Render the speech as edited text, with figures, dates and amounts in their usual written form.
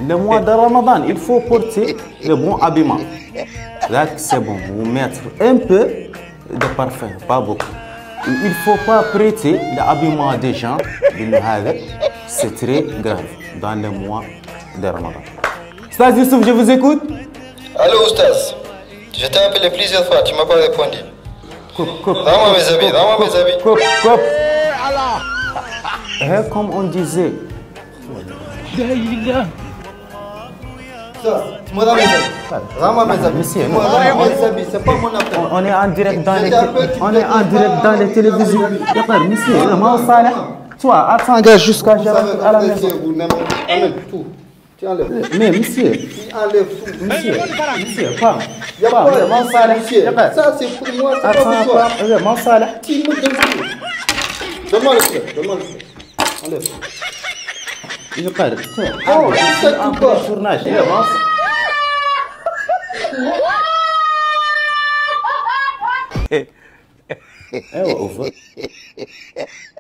le mois de Ramadan, il faut porter le bon habillement. Là, c'est bon, vous mettre un peu de parfum, pas beaucoup. Il ne faut pas prêter l'habillement des gens, c'est très grave dans le mois de Ramadan. Oustaz Youssouf, je vous écoute. Allô, Oustaz. Je t'ai appelé plusieurs fois, tu ne m'as pas répondu. Rends-moi mes habits, rends-moi mes habits. Coupe. Comme on disait. Ça, tu me rends mes habits. Rends-moi mes habits. Monsieur, c'est pas mon appel. on est en direct dans les télévisions. Monsieur, toi, attends jusqu'à j'arrive à la maison. Tu enlèves. Mais monsieur, Tu enlèves tout. monsieur, pas. Il y a pas de ça, c'est pour moi, c'est pas pour toi. Tu me donnes tout. Donne-moi le fleur. Enlève. Je parle. Oh, c'est tout quoi. Tournage. Eh,